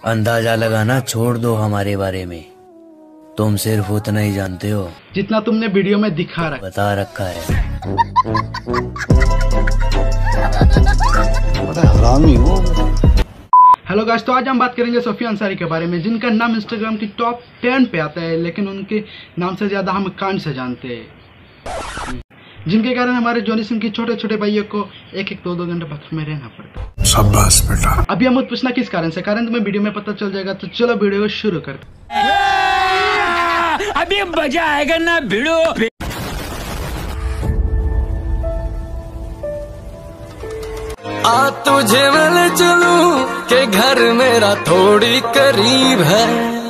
अंदाजा लगाना छोड़ दो हमारे बारे में, तुम सिर्फ उतना ही जानते हो जितना तुमने वीडियो में बता रखा है। हरामी हो। हेलो गाइस, तो आज हम बात करेंगे सोफिया अंसारी के बारे में, जिनका नाम इंस्टाग्राम की टॉप 10 पे आता है, लेकिन उनके नाम से ज्यादा हम कान से जानते हैं, जिनके कारण हमारे जॉनी सिंह की छोटे छोटे भाइयों को 1-2 घंटे बाथरूम में रहना पड़ता। शाबाश बेटा। अभी हम मत पूछना किस कारण से, कारण तुम्हें वीडियो में पता चल जाएगा। तो चलो वीडियो को शुरू करते। अभी मजा आएगा ना भिड़ो। आ तुझे मैं चलूं के घर मेरा थोड़ी करीब है।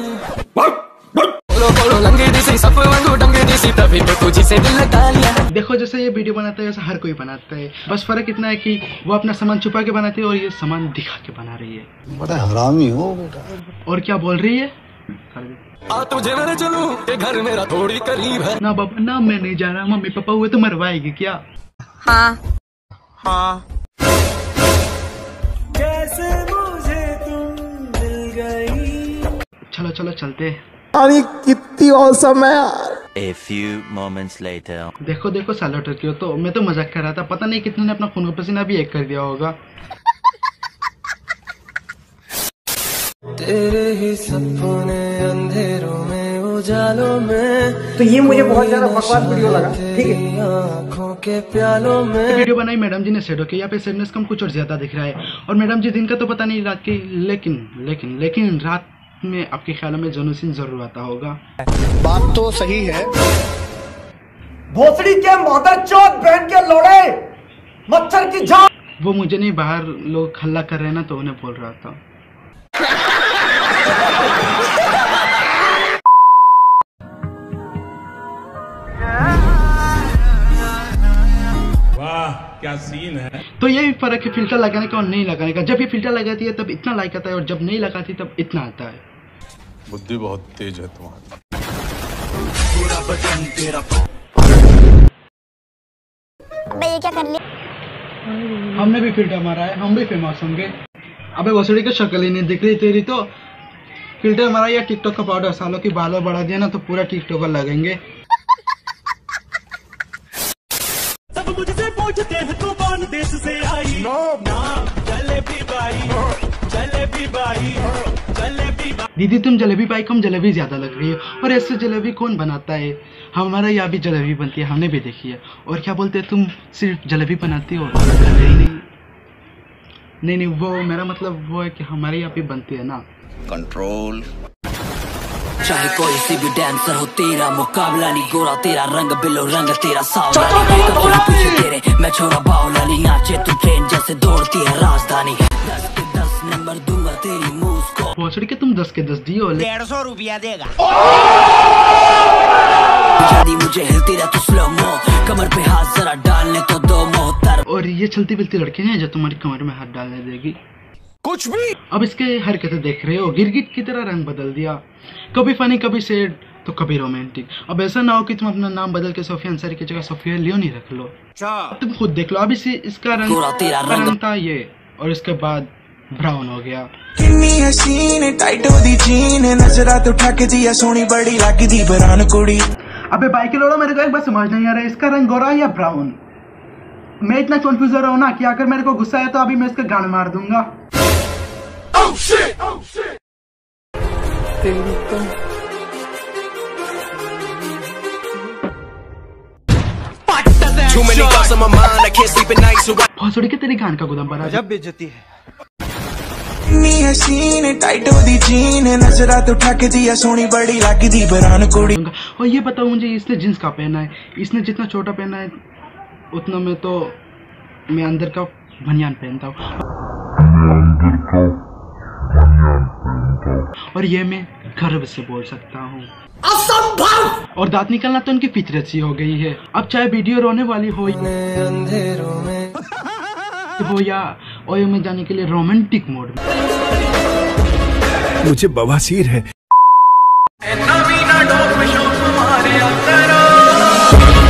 तभी तो तुझी से दिल लगा लिया। देखो, जैसे ये वीडियो बनाता है वैसे हर कोई बनाता है, बस फर्क इतना है कि वो अपना सामान छुपा के बनाती है और ये सामान दिखा के बना रही है। बड़ा हरामी हो बेटा। और क्या बोल रही है? आ तुझे मैं चलूं के घर मेरा थोड़ी करीब है। ना बाबा ना, मैं नहीं जा रहा, मम्मी पापा हुए तो मरवाएगी क्या? हाँ हाँ। कैसे मुझे तुम मिल गई। चलो चलो चलते हैं। अरे कितनी औसम है यार। A few moments later. देखो देखो सालो टर्की हो, तो मैं तो मजाक कर रहा था, पता नहीं कितने ने अपना खून का पसीना भी एक कर दिया होगा। तेरे ही सपने अंधेरों में उजालों में। तो ये मुझे बहुत ज्यादा बकवास वीडियो लगा, ठीक है। आँखों के प्यालों में वीडियो बनाई मैडम जी ने शेडो के, यहाँ पे शेडनेस कम कुछ और ज्यादा दिख रहा है। और मैडम जी दिन का तो पता नहीं रात की, लेकिन रात में आपके ख्यालों में जॉनी सिंह जरूर आता होगा। बात तो सही है। भोसड़ी के मदरचोद बहन के लोड़े, मच्छर की जान। वो मुझे नहीं, बाहर लोग हल्ला कर रहे हैं ना, तो उन्हें बोल रहा था। वाह क्या सीन है। तो यही फर्क है फिल्टर लगाने का और नहीं लगाने का। जब ये फिल्टर लगाती है तब इतना लाइक आता है, और जब नहीं लगाती तब इतना आता है। बुद्धि बहुत तेज है तुम्हारी। अबे ये क्या कर लिया? हमने भी फिल्टर मारा है, हम भी फेमस होंगे। अबे वसुड़ी की शक्ल ही नहीं दिख रही तेरी, तो फिल्टर मारा या टिकटॉक का पाउडर, सालों की बालों बढ़ा दिया ना तो पूरा टिकटॉकर लगेंगे। सब मुझसे पूछते हैं तू कौन देश से आई। नाम जलेबी बाई, जलेबी बाई, जलेबी बाई। दीदी तुम जलेबी बाई कम जलेबी ज्यादा लग रही है। और ऐसे जलेबी कौन बनाता है? हमारा यहाँ भी जलेबी बनती है, हमने भी देखी है। और क्या बोलते हैं, तुम सिर्फ जलेबी बनाती हो? नहीं, वो मेरा मतलब वो है कि हमारे यहाँ भी बनती है ना। कंट्रोल। चाहे कोई सी भी डांसर हो, तेरा मुकाबला नहीं। गोरा तेरा रंग, बिलो रंग तेरा सावला। पीछे तेरे मैं छोरा बावला नहीं। नाचे तू ट्रेन जैसे दौड़ती है राजधानी। 10 के 10 नंबर दूंगा तेरी मूस को। पहुंचड़ी के तुम 10 के 10 दियो। 150 रुपया देगा। मुझे हिलती रह तू स्लो मो, कमर पे हाथ जरा डालने तो दो मोहतर। और ये चलती बिलती लड़के हैं जो तुम्हारी कमर में हाथ डालने देगी कुछ भी। अब इसके हरकतें देख रहे हो, गिरगिट की तरह रंग बदल दिया, कभी फनी कभी सैड तो कभी रोमांटिक। अब ऐसा ना हो कि तुम अपना नाम बदल के सोफिया अंसारी की जगह सोफिया लियोनी रख लो। तुम खुद देख लो, अब इसका रंग था ये, और इसके बाद ब्राउन हो गया। किन्नी हसीन टाइट होदी जीन, नजरा तो ठक दिया सोनी बड़ी लगदी बरान कुड़ी। अबे भाई के लोड़ो, मेरे को एक बार समझ नहीं आ रहा है, इसका रंग गोरा या ब्राउन? मैं इतना कंफ्यूज हो रहा हूँ ना कि अगर मेरे को गुस्सा है तो अभी मैं इसका गान मार दूंगा। Oh shit! Oh shit! Too many thoughts on my mind, I can't sleep at night, so I... भोसड़ी के तेरी गान का गोदाम बना। जब बेइज्जती है। किन्नी हसीन टाइट होदी जीन, नजरा तो ठक दिया सोनी बड़ी लगदी बरान कुड़ी। और ये बताओ मुझे, इसने जींस का पहना है? इसने जितना छोटा पहना है उतना मैं अंदर का बनियान पहनता हूँ। और ये मैं गर्व से बोल सकता हूँ। असंभव। और दांत निकलना तो उनकी फितरत सी हो गई है। अब चाहे वीडियो रोने वाली हो या ओयो में जाने के लिए रोमांटिक मोड में। मुझे बवासीर है।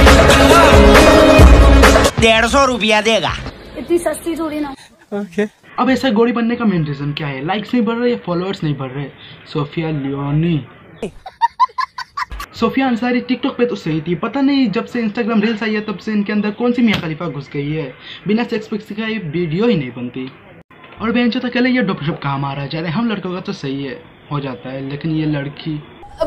150 रुपया देगा। इतनी सस्ती थोड़ी ना। ओके। अब ऐसा गोरी बनने का मेन रीजन क्या है? लाइक्स नहीं बढ़ रहे या फॉलोअर्स नहीं बढ़ रहे? सोफिया लियोनी, सोफिया अंसारी टिकटॉक पे तो सही थी, पता नहीं जब से इंस्टाग्राम रील्स आई है तब से इनके अंदर कौन सी मियां खलीफा घुस गई है। बिना सेक्स पिक्स का ये वीडियो ही नहीं बनती। और बहन जो अकेले ये डोपशप कहाँ मारा जा रहे हैं? हम लड़कों का तो सही है, हो जाता है, लेकिन ये लड़की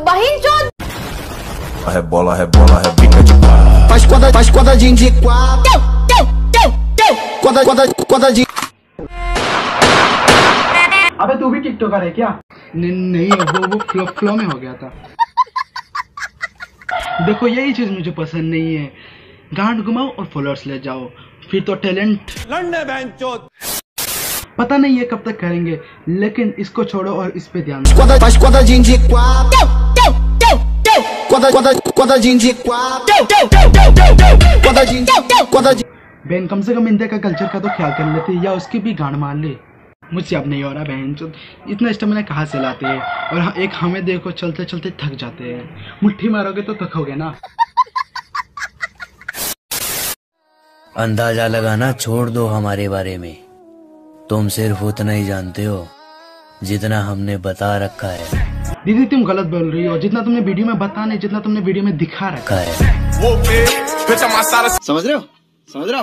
bola é bica de faz quadradinho de quadradinho। अबे तू भी टिकटॉकर है क्या? नहीं वो फ्लो में हो गया था। देखो यही चीज मुझे पसंद नहीं है, गांड घुमाओ और फॉलोअर्स ले जाओ, फिर तो टैलेंट पता नहीं ये कब तक करेंगे, लेकिन इसको छोड़ो और इस पे ध्यान बहन कम से कम इंडिया का कल्चर का तो ख्याल कर लेती या उसकी भी गांड मार ले। मुझसे अब नहीं हो रहा बहन, तो इतना स्टेमिना कहाँ से लाते हैं? और एक हमें देखो चलते चलते थक जाते हैं, मुट्ठी मारोगे तो थकोगे ना। अंदाजा लगाना छोड़ दो हमारे बारे में, तुम सिर्फ उतना ही जानते हो जितना हमने बता रखा है। दीदी तुम गलत बोल रही हो, जितना तुमने वीडियो में बता नहीं, जितना तुमने वीडियो में दिखा रखा है। समझ रहे हो?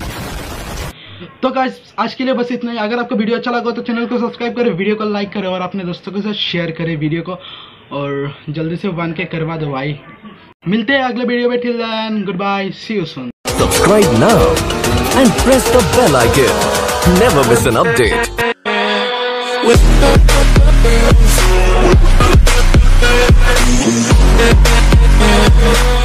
तो गाइस आज के लिए बस इतना ही। अगर आपको वीडियो अच्छा लगा तो चैनल को सब्सक्राइब करें, वीडियो को लाइक करें और अपने दोस्तों के साथ शेयर करें वीडियो को, और जल्दी से वन के करवा दो भाई। मिलते हैं अगले वीडियो में, till then good bye, see you soon. Subscribe now and press the bell icon. Never miss an update.